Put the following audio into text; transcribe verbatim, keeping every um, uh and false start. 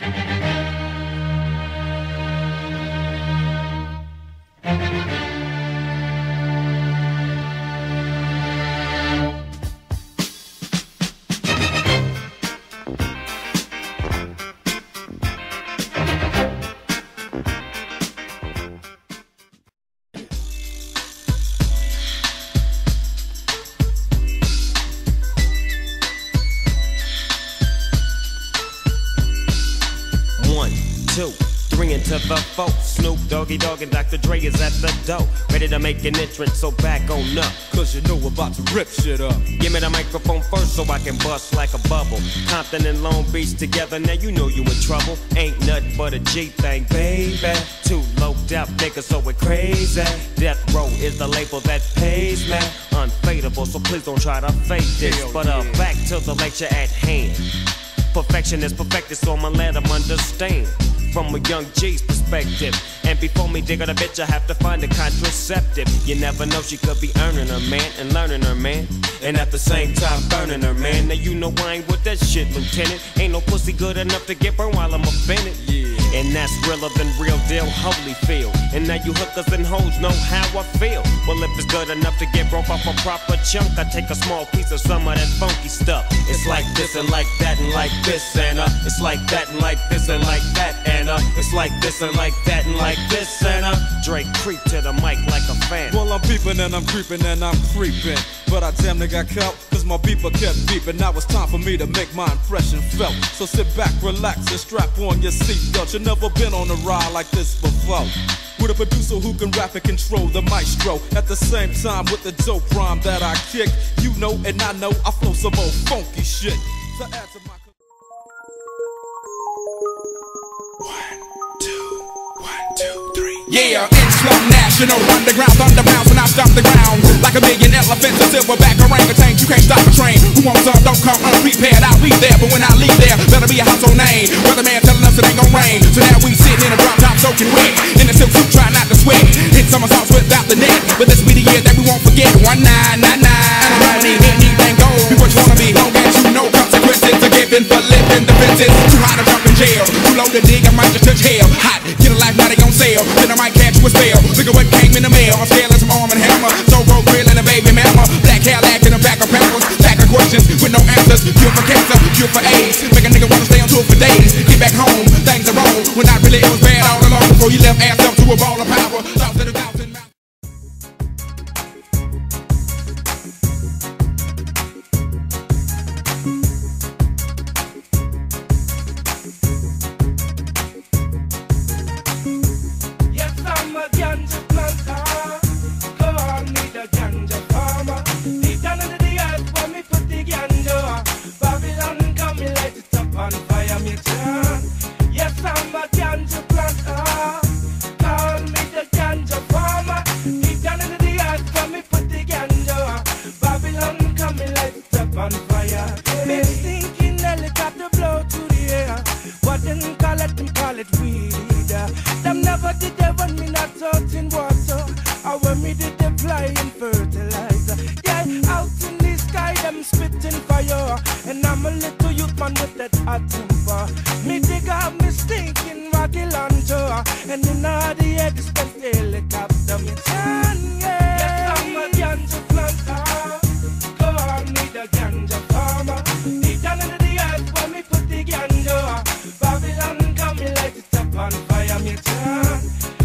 Two, three into the four. Snoop Doggy Dogg and Doctor Dre is at the door, ready to make an entrance, so back on up. Cause you know we're about to rip shit up. Give me the microphone first so I can bust like a bubble. Compton and Long Beach together, now you know you in trouble. Ain't nothing but a G thing, baby. Too low out niggas, so we're crazy. Death Row is the label that pays me. Unfadable, so please don't try to fake this. Hell but uh, yeah. back to the lecture at hand. Perfection is perfected, so I'ma let them understand. From a young G's perspective. And before me dig her the bitch, I have to find a contraceptive. You never know, she could be earning her man and learning her man, and at the same time burning her man. Now you know I ain't with that shit, Lieutenant. Ain't no pussy good enough to get burned while I'm offended. Yeah. And that's realer than real deal, Holyfield. And now you hookers and hoes know how I feel. Well, if it's good enough to get broke off a proper chunk, I take a small piece of some of that funky stuff. It's like this and like that and like this and uh, it's like that and like this and like that and uh, it's like this and like that and like this and uh, Drake creep to the mic like a fan. Well, I'm peeping and I'm creeping and I'm creeping, but I damn near got caught, cause my beeper kept beeping. Now it's time for me to make my impression felt. So sit back, relax, and strap on your seatbelt. You've never been on a ride like this before, with a producer who can rap and control the maestro. At the same time with the dope rhyme that I kick, you know and I know I flow some old funky shit to add to my... One, two, one, two, three. Yeah, it's slow national underground thunder bounce when I stop the ground. Like a million elephants, a silverback orangutan. You can't stop a train. Who wants some? Don't come unprepared. I'll be there, but when I leave there, better be a household name. Weatherman telling us it ain't gon' rain. So now we sitting in a drop top soaking wet, in a silk suit trying not to sweat. Hit somersaults without the net, but this be the year that we won't forget. One nine nine nine. And I don't need anything gold. Be what you wanna be, long as you know consequences are given for living the fences. Too hot to jump in jail. Too low to dig, I might just touch hell. Hot, get a life, now they gon' sell. Then I might catch you a spell. Look at what came in the mail. I'm scaling some arm and hammer. So road grill and a baby mama. Black Cadillac in the back of pampers. Back of questions with no answers. Cure for cancer, cure for AIDS. Make a nigga wanna stay on tour for days. Get back home, things are wrong. When not really, it was bad all along. Before you left ass up to a ball of power. Thoughts to the thousand miles. Them never did they when me not out in water, or when me did they fly in fertilizer. Yeah, out in the sky them spitting fire, and I'm a little youth man with that hot temper. Me dig up me stinking rocky launcher, and in all the air this best helicopter me turn. Yeah, yes, I'm a ganja planter. Call me the ganja farmer. Deep down into the earth where me put the ganja. Babylon come me light it up on fire me turn.